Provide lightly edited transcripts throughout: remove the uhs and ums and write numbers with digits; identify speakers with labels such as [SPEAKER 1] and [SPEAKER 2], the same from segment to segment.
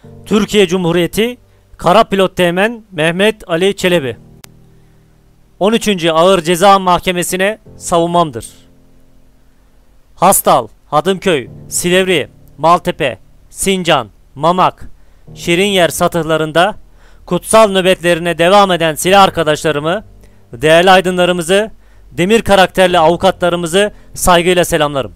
[SPEAKER 1] Türkiye Cumhuriyeti Kara Pilot Teğmen Mehmet Ali Çelebi. 13. Ağır Ceza Mahkemesi'ne savunmamdır. Hastal, Hadımköy, Silivri, Maltepe, Sincan, Mamak, Şirinyer satıhlarında kutsal nöbetlerine devam eden silah arkadaşlarımı, değerli aydınlarımızı, demir karakterli avukatlarımızı saygıyla selamlarım.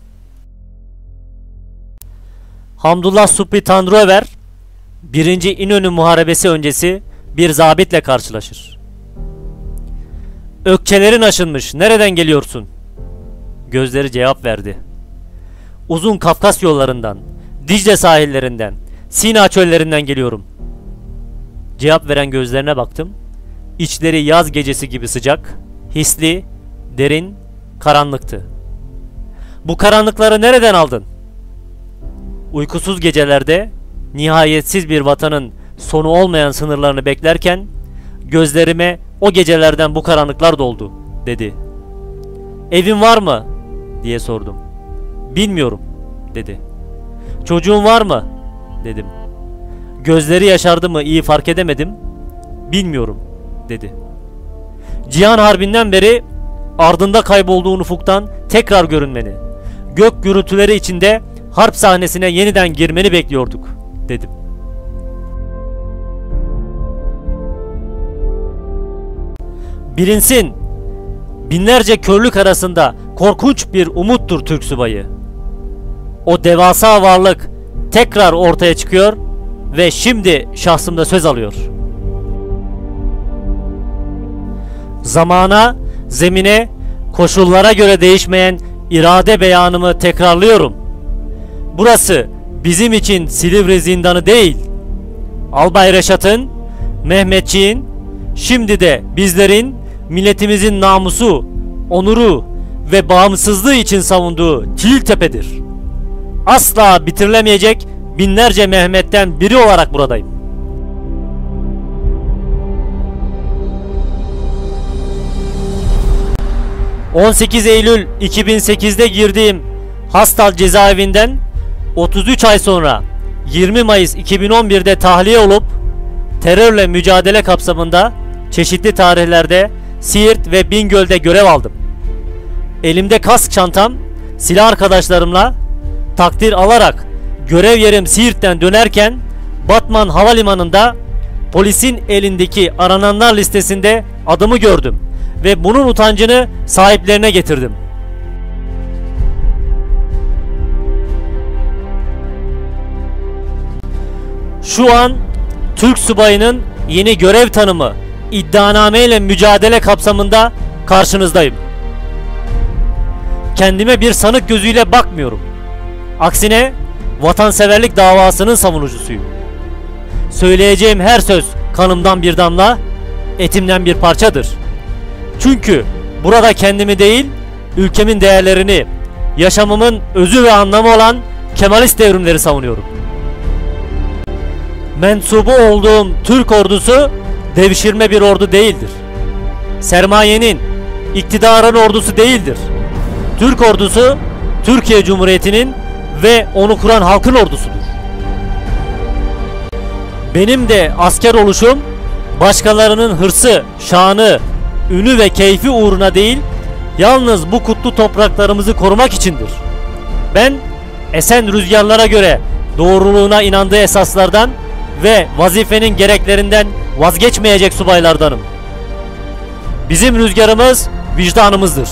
[SPEAKER 1] Hamdullah Subhi Tanrıöver 1. İnönü Muharebesi öncesi bir zabitle karşılaşır. "Ökçelerin aşınmış, nereden geliyorsun?" Gözleri cevap verdi. "Uzun Kafkas yollarından, Dicle sahillerinden, Sina çöllerinden geliyorum." Cevap veren gözlerine baktım. İçleri yaz gecesi gibi sıcak, hisli, derin, karanlıktı. "Bu karanlıkları nereden aldın?" "Uykusuz gecelerde nihayetsiz bir vatanın sonu olmayan sınırlarını beklerken gözlerime o gecelerden bu karanlıklar doldu," dedi. "Evin var mı?" diye sordum. "Bilmiyorum," dedi. "Çocuğun var mı?" dedim. Gözleri yaşardı mı iyi fark edemedim. "Bilmiyorum," dedi. "Cihan Harbi'nden beri ardında kaybolduğun ufuktan tekrar görünmeni, gök gürültüleri içinde harp sahnesine yeniden girmeni bekliyorduk," dedim. Bilinsin, binlerce körlük arasında korkunç bir umuttur Türk subayı. O devasa varlık tekrar ortaya çıkıyor ve şimdi şahsımda söz alıyor. Zamana, zemine, koşullara göre değişmeyen irade beyanımı tekrarlıyorum. Burası bizim için Silivri zindanı değil. Albay Reşat'ın, Mehmetçiğin, şimdi de bizlerin, milletimizin namusu, onuru ve bağımsızlığı için savunduğu Çiğiltepe'dir. Asla bitirilemeyecek binlerce Mehmet'ten biri olarak buradayım. ...18 Eylül 2008'de girdiğim Hastal cezaevinden 33 ay sonra 20 Mayıs 2011'de tahliye olup terörle mücadele kapsamında çeşitli tarihlerde Siirt ve Bingöl'de görev aldım. Elimde kask çantam, silah arkadaşlarımla takdir alarak görev yerim Siirt'ten dönerken Batman Havalimanı'nda polisin elindeki arananlar listesinde adımı gördüm ve bunun utancını sahiplerine getirdim. Şu an Türk subayının yeni görev tanımı iddianame ile mücadele kapsamında karşınızdayım. Kendime bir sanık gözüyle bakmıyorum. Aksine vatanseverlik davasının savunucusuyum. Söyleyeceğim her söz kanımdan bir damla, etimden bir parçadır. Çünkü burada kendimi değil, ülkemin değerlerini, yaşamımın özü ve anlamı olan Kemalist devrimleri savunuyorum. Mensubu olduğum Türk ordusu devşirme bir ordu değildir. Sermayenin, iktidarın ordusu değildir. Türk ordusu, Türkiye Cumhuriyeti'nin ve onu kuran halkın ordusudur. Benim de asker oluşum, başkalarının hırsı, şanı, ünü ve keyfi uğruna değil, yalnız bu kutlu topraklarımızı korumak içindir. Ben, esen rüzgarlara göre doğruluğuna inandığı esaslardan ve vazifenin gereklerinden vazgeçmeyecek subaylardanım. Bizim rüzgarımız vicdanımızdır.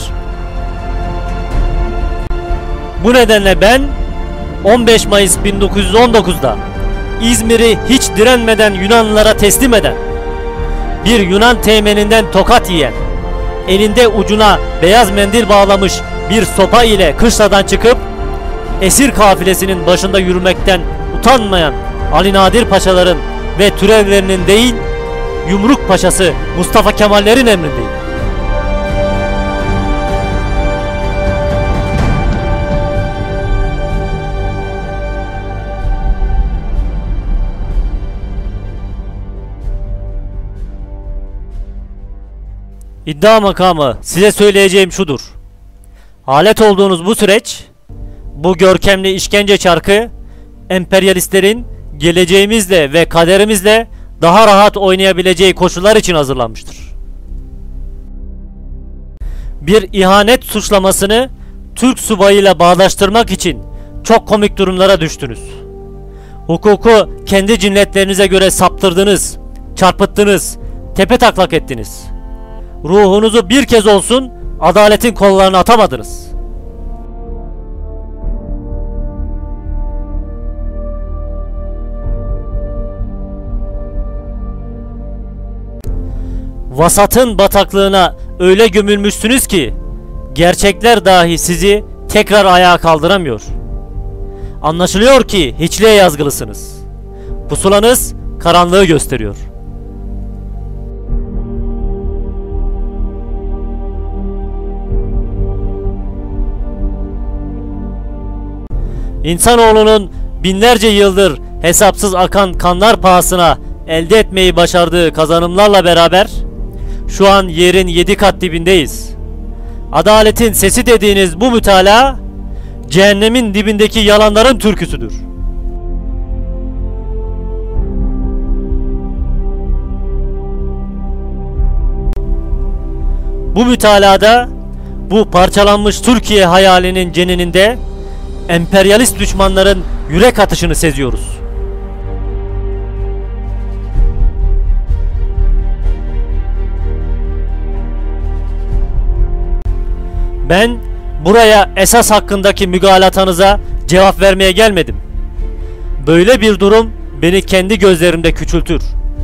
[SPEAKER 1] Bu nedenle ben 15 Mayıs 1919'da İzmir'i hiç direnmeden Yunanlılara teslim eden, bir Yunan teğmeninden tokat yiyen, elinde ucuna beyaz mendil bağlamış bir sopa ile kışladan çıkıp esir kafilesinin başında yürümekten utanmayan Ali Nadir Paşaların ve türevlerinin değil, Yumruk Paşası Mustafa Kemal'lerin emrindeyim. İddia makamı, size söyleyeceğim şudur. Alet olduğunuz bu süreç, bu görkemli işkence çarkı, emperyalistlerin geleceğimizle ve kaderimizle daha rahat oynayabileceği koşullar için hazırlanmıştır. Bir ihanet suçlamasını Türk subayıyla bağdaştırmak için çok komik durumlara düştünüz. Hukuku kendi cinletlerinize göre saptırdınız, çarpıttınız, tepetaklak ettiniz. Ruhunuzu bir kez olsun adaletin kollarına atamadınız. Vasatın bataklığına öyle gömülmüşsünüz ki gerçekler dahi sizi tekrar ayağa kaldıramıyor. Anlaşılıyor ki hiçliğe yazgılısınız. Pusulanız karanlığı gösteriyor. İnsanoğlunun binlerce yıldır hesapsız akan kanlar pahasına elde etmeyi başardığı kazanımlarla beraber şu an yerin 7 kat dibindeyiz. Adaletin sesi dediğiniz bu mütalaa cehennemin dibindeki yalanların türküsüdür. Bu mütalada bu parçalanmış Türkiye hayalinin cennininde emperyalist düşmanların yürek atışını seziyoruz. Ben buraya esas hakkındaki mügalatanıza cevap vermeye gelmedim. Böyle bir durum beni kendi gözlerimde küçültür.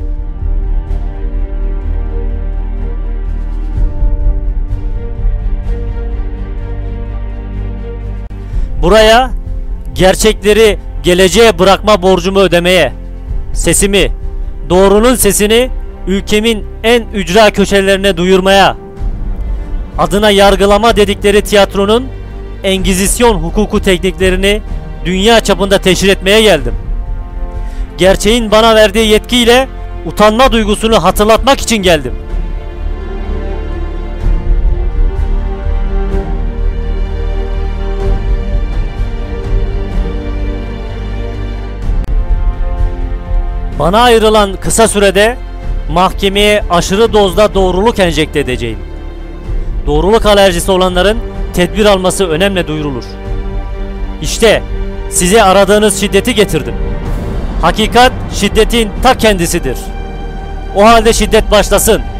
[SPEAKER 1] Buraya gerçekleri geleceğe bırakma borcumu ödemeye, sesimi, doğrunun sesini ülkemin en ücra köşelerine duyurmaya, adına yargılama dedikleri tiyatronun Engizisyon hukuku tekniklerini dünya çapında teşhir etmeye geldim. Gerçeğin bana verdiği yetkiyle utanma duygusunu hatırlatmak için geldim. Bana ayrılan kısa sürede mahkemeye aşırı dozda doğruluk enjekte edeceğim. Doğruluk alerjisi olanların tedbir alması önemli duyurulur. İşte size aradığınız şiddeti getirdim. Hakikat şiddetin ta kendisidir. O halde şiddet başlasın.